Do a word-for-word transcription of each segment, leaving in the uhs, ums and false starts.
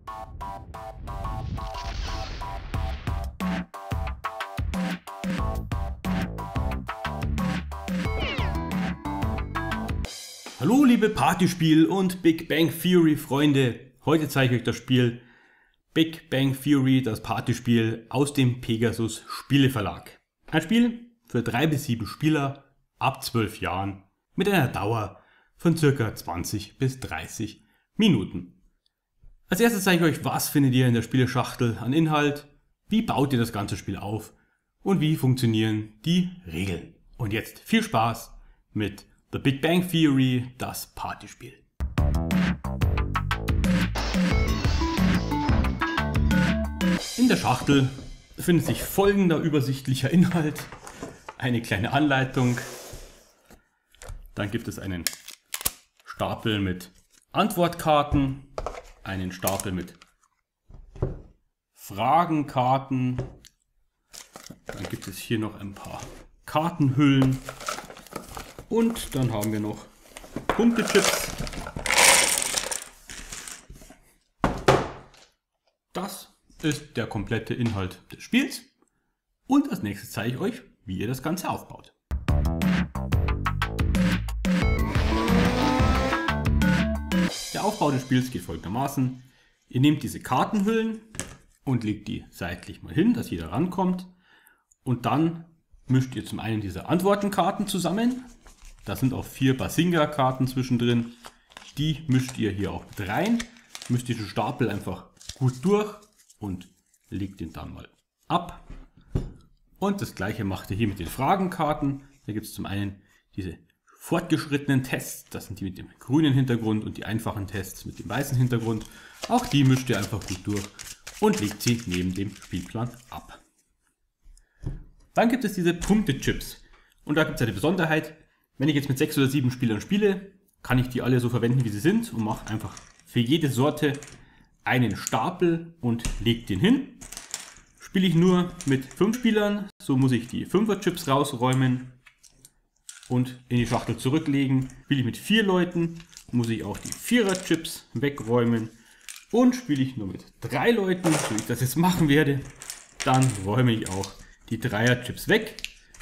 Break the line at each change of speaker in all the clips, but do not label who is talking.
Hallo liebe Partyspiel und Big Bang Theory Freunde, heute zeige ich euch das Spiel Big Bang Theory, das Partyspiel aus dem Pegasus Spieleverlag. Ein Spiel für drei bis sieben Spieler ab zwölf Jahren mit einer Dauer von ca. zwanzig bis dreißig Minuten. Als erstes zeige ich euch, was findet ihr in der Spieleschachtel an Inhalt, wie baut ihr das ganze Spiel auf und wie funktionieren die Regeln. Und jetzt viel Spaß mit The Big Bang Theory, das Partyspiel. In der Schachtel befindet sich folgender übersichtlicher Inhalt. Eine kleine Anleitung. Dann gibt es einen Stapel mit Antwortkarten, einen Stapel mit Fragenkarten. Dann gibt es hier noch ein paar Kartenhüllen. Und dann haben wir noch Punktechips. Das ist der komplette Inhalt des Spiels. Und als nächstes zeige ich euch, wie ihr das Ganze aufbaut. Der Aufbau des Spiels geht folgendermaßen. Ihr nehmt diese Kartenhüllen und legt die seitlich mal hin, dass jeder rankommt. Und dann mischt ihr zum einen diese Antwortenkarten zusammen. Da sind auch vier Bazinga-Karten zwischendrin. Die mischt ihr hier auch mit rein. Mischt diesen Stapel einfach gut durch und legt den dann mal ab. Und das gleiche macht ihr hier mit den Fragenkarten. Da gibt es zum einen diese fortgeschrittenen Tests. Das sind die mit dem grünen Hintergrund und die einfachen Tests mit dem weißen Hintergrund. Auch die mischt ihr einfach gut durch und legt sie neben dem Spielplan ab. Dann gibt es diese Punktechips. Und da gibt es eine Besonderheit. Wenn ich jetzt mit sechs oder sieben Spielern spiele, kann ich die alle so verwenden, wie sie sind und mache einfach für jede Sorte einen Stapel und lege den hin. Spiele ich nur mit fünf Spielern, so muss ich die Fünfer-Chips rausräumen und in die Schachtel zurücklegen. Spiele ich mit vier Leuten, muss ich auch die Vierer-Chips wegräumen. Und spiele ich nur mit drei Leuten, so wie ich das jetzt machen werde, dann räume ich auch die Dreier-Chips weg.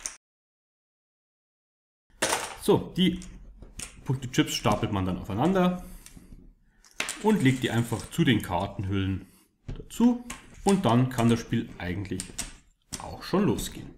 So, die Punkte-Chips stapelt man dann aufeinander und legt die einfach zu den Kartenhüllen dazu. Und dann kann das Spiel eigentlich auch schon losgehen.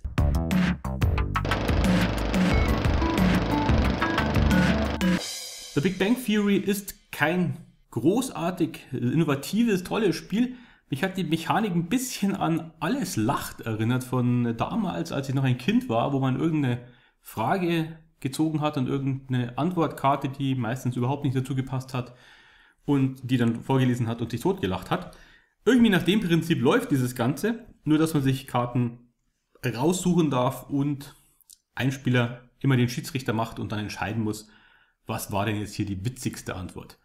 The Big Bang Theory ist kein großartig innovatives, tolles Spiel. Mich hat die Mechanik ein bisschen an Alles lacht erinnert von damals, als ich noch ein Kind war, wo man irgendeine Frage gezogen hat und irgendeine Antwortkarte, die meistens überhaupt nicht dazu gepasst hat und die dann vorgelesen hat und sich totgelacht hat. Irgendwie nach dem Prinzip läuft dieses Ganze, nur dass man sich Karten raussuchen darf und ein Spieler immer den Schiedsrichter macht und dann entscheiden muss, was war denn jetzt hier die witzigste Antwort.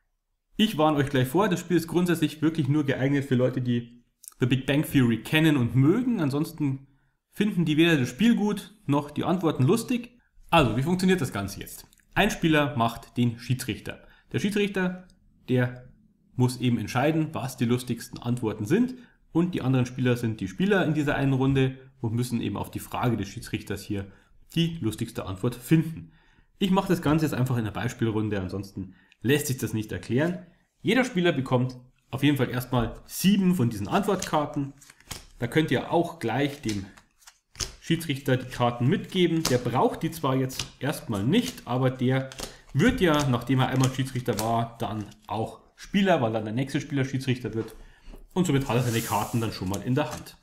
Ich warne euch gleich vor, das Spiel ist grundsätzlich wirklich nur geeignet für Leute, die The Big Bang Theory kennen und mögen. Ansonsten finden die weder das Spiel gut noch die Antworten lustig. Also, wie funktioniert das Ganze jetzt? Ein Spieler macht den Schiedsrichter. Der Schiedsrichter, der muss eben entscheiden, was die lustigsten Antworten sind. Und die anderen Spieler sind die Spieler in dieser einen Runde und müssen eben auf die Frage des Schiedsrichters hier die lustigste Antwort finden. Ich mache das Ganze jetzt einfach in einer Beispielrunde, ansonsten lässt sich das nicht erklären. Jeder Spieler bekommt auf jeden Fall erstmal sieben von diesen Antwortkarten. Da könnt ihr auch gleich dem Schiedsrichter die Karten mitgeben. Der braucht die zwar jetzt erstmal nicht, aber der wird ja, nachdem er einmal Schiedsrichter war, dann auch Spieler, weil dann der nächste Spieler Schiedsrichter wird. Und somit hat er seine Karten dann schon mal in der Hand.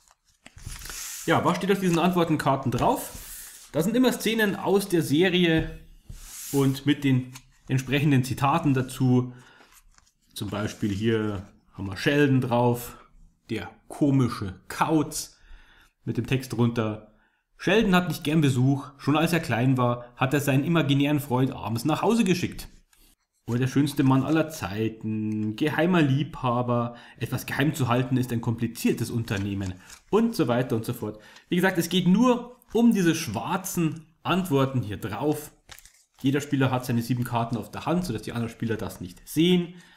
Ja, was steht auf diesen Antwortenkarten drauf? Das sind immer Szenen aus der Serie und mit den entsprechenden Zitaten dazu. Zum Beispiel hier haben wir Sheldon drauf, der komische Kauz, mit dem Text drunter: Sheldon hat nicht gern Besuch, schon als er klein war, hat er seinen imaginären Freund abends nach Hause geschickt. Oder der schönste Mann aller Zeiten, geheimer Liebhaber, etwas geheim zu halten ist ein kompliziertes Unternehmen und so weiter und so fort. Wie gesagt, es geht nur um diese schwarzen Antworten hier drauf. Jeder Spieler hat seine sieben Karten auf der Hand, sodass die anderen Spieler das nicht sehen.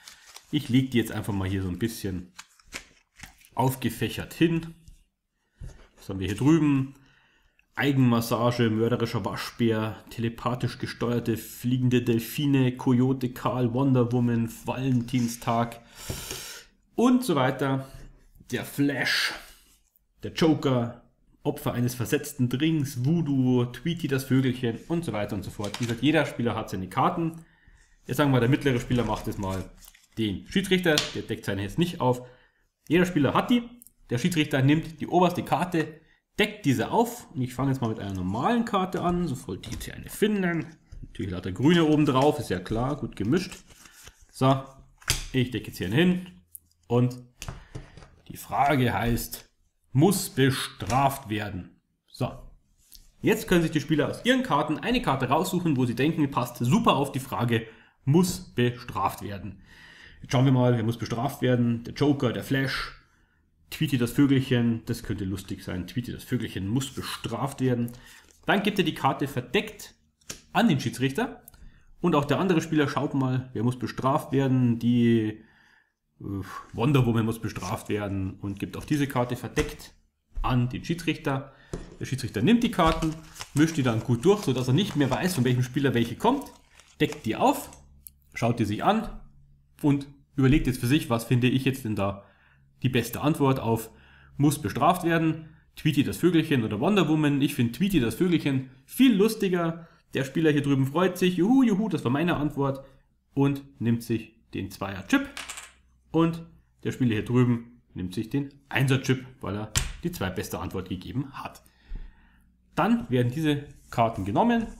Ich lege die jetzt einfach mal hier so ein bisschen aufgefächert hin. Was haben wir hier drüben? Eigenmassage, mörderischer Waschbär, telepathisch gesteuerte fliegende Delfine, Coyote Karl, Wonder Woman, Valentinstag und so weiter. Der Flash, der Joker, Opfer eines versetzten Drinks, Voodoo, Tweety das Vögelchen und so weiter und so fort. Wie gesagt, jeder Spieler hat seine Karten. Jetzt sagen wir, der mittlere Spieler macht jetzt mal den Schiedsrichter, der deckt seine jetzt nicht auf. Jeder Spieler hat die. Der Schiedsrichter nimmt die oberste Karte, deckt diese auf. Und ich fange jetzt mal mit einer normalen Karte an. So sollte ich jetzt hier eine finden. Natürlich lauter Grüne oben drauf, ist ja klar, gut gemischt. So, ich decke jetzt hier hin. Und die Frage heißt, muss bestraft werden. So, jetzt können sich die Spieler aus ihren Karten eine Karte raussuchen, wo sie denken, passt super auf die Frage, muss bestraft werden. Jetzt schauen wir mal, wer muss bestraft werden. Der Joker, der Flash, Tweety das Vögelchen, das könnte lustig sein. Tweety das Vögelchen muss bestraft werden. Dann gibt er die Karte verdeckt an den Schiedsrichter. Und auch der andere Spieler schaut mal, wer muss bestraft werden. Die äh, Wonder Woman muss bestraft werden und gibt auch diese Karte verdeckt an den Schiedsrichter. Der Schiedsrichter nimmt die Karten, mischt die dann gut durch, sodass er nicht mehr weiß, von welchem Spieler welche kommt. Deckt die auf, schaut die sich an und überlegt jetzt für sich, was finde ich jetzt denn da die beste Antwort auf muss bestraft werden. Tweety das Vögelchen oder Wonder Woman. Ich finde Tweety das Vögelchen viel lustiger. Der Spieler hier drüben freut sich. Juhu, juhu, das war meine Antwort. Und nimmt sich den Zweier-Chip. Und der Spieler hier drüben nimmt sich den Einser-Chip, weil er die zweitbeste Antwort gegeben hat. Dann werden diese Karten genommen,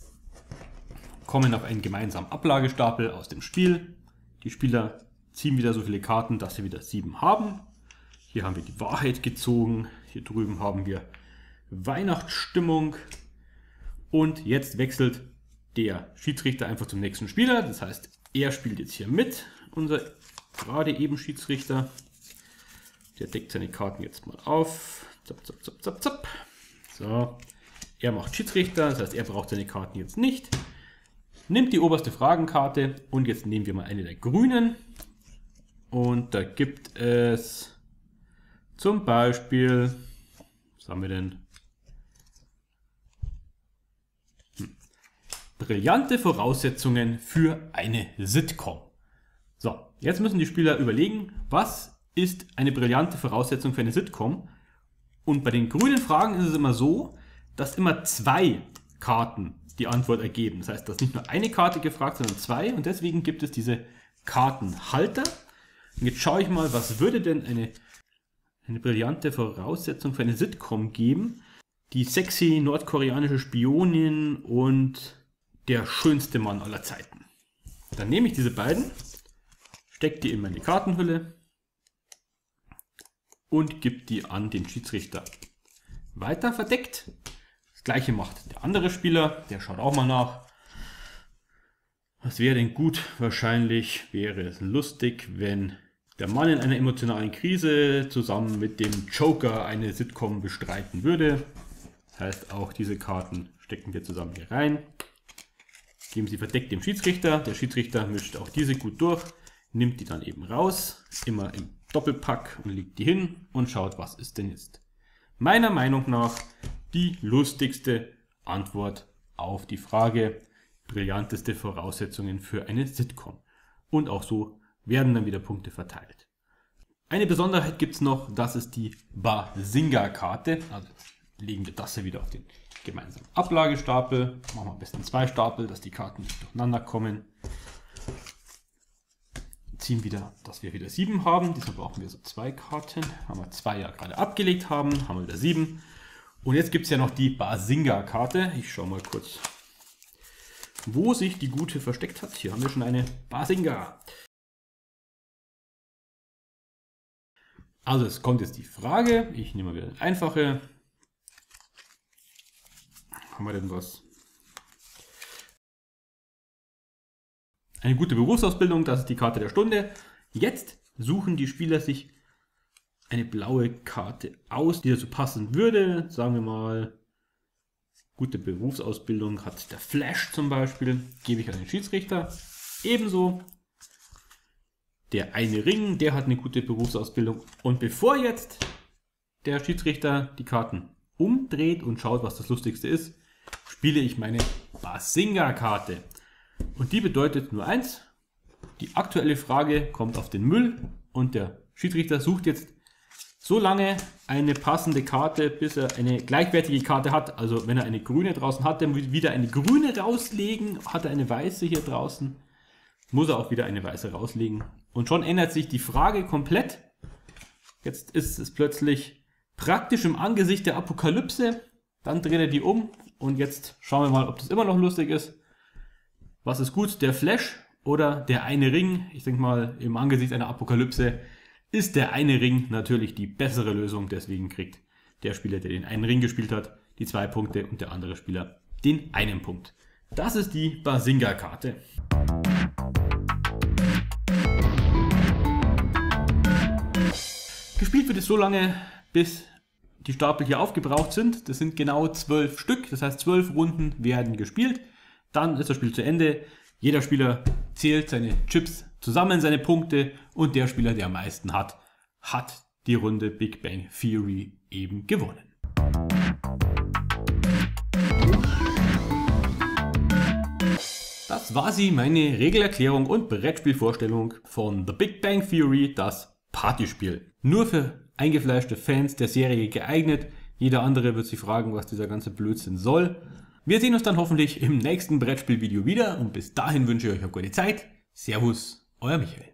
kommen auf einen gemeinsamen Ablagestapel aus dem Spiel. Die Spieler ziehen wieder so viele Karten, dass sie wieder sieben haben. Hier haben wir die Wahrheit gezogen. Hier drüben haben wir Weihnachtsstimmung. Und jetzt wechselt der Schiedsrichter einfach zum nächsten Spieler. Das heißt, er spielt jetzt hier mit. Unser gerade eben Schiedsrichter. Der deckt seine Karten jetzt mal auf. Zap, zap, zap, zap, zap. So. Er macht Schiedsrichter. Das heißt, er braucht seine Karten jetzt nicht. Nimmt die oberste Fragenkarte. Und jetzt nehmen wir mal eine der grünen. Und da gibt es zum Beispiel, was haben wir denn? Hm. Brillante Voraussetzungen für eine Sitcom. So, jetzt müssen die Spieler überlegen, was ist eine brillante Voraussetzung für eine Sitcom? Und bei den grünen Fragen ist es immer so, dass immer zwei Karten die Antwort ergeben. Das heißt, dass nicht nur eine Karte gefragt, sondern zwei. Und deswegen gibt es diese Kartenhalter. Und jetzt schaue ich mal, was würde denn eine, eine brillante Voraussetzung für eine Sitcom geben? Die sexy nordkoreanische Spionin und der schönste Mann aller Zeiten. Dann nehme ich diese beiden, stecke die in meine Kartenhülle und gebe die an den Schiedsrichter weiter verdeckt. Das gleiche macht der andere Spieler, der schaut auch mal nach. Was wäre denn gut? Wahrscheinlich wäre es lustig, wenn der Mann in einer emotionalen Krise zusammen mit dem Joker eine Sitcom bestreiten würde. Das heißt, auch diese Karten stecken wir zusammen hier rein. Geben sie verdeckt dem Schiedsrichter. Der Schiedsrichter mischt auch diese gut durch, nimmt die dann eben raus, immer im Doppelpack und legt die hin und schaut, was ist denn jetzt meiner Meinung nach die lustigste Antwort auf die Frage, brillanteste Voraussetzungen für eine Sitcom. Und auch so werden dann wieder Punkte verteilt. Eine Besonderheit gibt es noch, das ist die Bazinga-Karte. Also legen wir das hier wieder auf den gemeinsamen Ablagestapel. Machen wir am besten zwei Stapel, dass die Karten nicht durcheinander kommen. Ziehen wieder, dass wir wieder sieben haben. Diesmal brauchen wir so zwei Karten. Haben wir zwei ja gerade abgelegt haben, haben wir wieder sieben. Und jetzt gibt es ja noch die Bazinga-Karte. Ich schaue mal kurz, wo sich die gute versteckt hat. Hier haben wir schon eine Bazinga. Also es kommt jetzt die Frage, ich nehme mal wieder eine einfache. Haben wir denn was? Eine gute Berufsausbildung, das ist die Karte der Stunde. Jetzt suchen die Spieler sich eine blaue Karte aus, die dazu passen würde. Sagen wir mal, gute Berufsausbildung hat der Flash zum Beispiel. Gebe ich an den Schiedsrichter. Ebenso der eine Ring, der hat eine gute Berufsausbildung. Und bevor jetzt der Schiedsrichter die Karten umdreht und schaut, was das Lustigste ist, spiele ich meine Bazinga-Karte. Und die bedeutet nur eins: Die aktuelle Frage kommt auf den Müll und der Schiedsrichter sucht jetzt so lange eine passende Karte, bis er eine gleichwertige Karte hat. Also wenn er eine grüne draußen hat, dann wieder eine grüne rauslegen. Hat er eine weiße hier draußen, muss er auch wieder eine weiße rauslegen. Und schon ändert sich die Frage komplett. Jetzt ist es plötzlich praktisch im Angesicht der Apokalypse. Dann dreht er die um und jetzt schauen wir mal, ob das immer noch lustig ist. Was ist gut, der Flash oder der eine Ring? Ich denke mal, im Angesicht einer Apokalypse ist der eine Ring natürlich die bessere Lösung. Deswegen kriegt der Spieler, der den einen Ring gespielt hat, die zwei Punkte und der andere Spieler den einen Punkt. Das ist die Bazinga-Karte. Gespielt wird es so lange, bis die Stapel hier aufgebraucht sind. Das sind genau zwölf Stück, das heißt zwölf Runden werden gespielt. Dann ist das Spiel zu Ende. Jeder Spieler zählt seine Chips zusammen, seine Punkte, und der Spieler, der am meisten hat, hat die Runde Big Bang Theory eben gewonnen. Das war sie, meine Regelerklärung und Brettspielvorstellung von The Big Bang Theory, das Partyspiel. Nur für eingefleischte Fans der Serie geeignet. Jeder andere wird sich fragen, was dieser ganze Blödsinn soll. Wir sehen uns dann hoffentlich im nächsten Brettspielvideo wieder und bis dahin wünsche ich euch eine gute Zeit. Servus, euer Michael.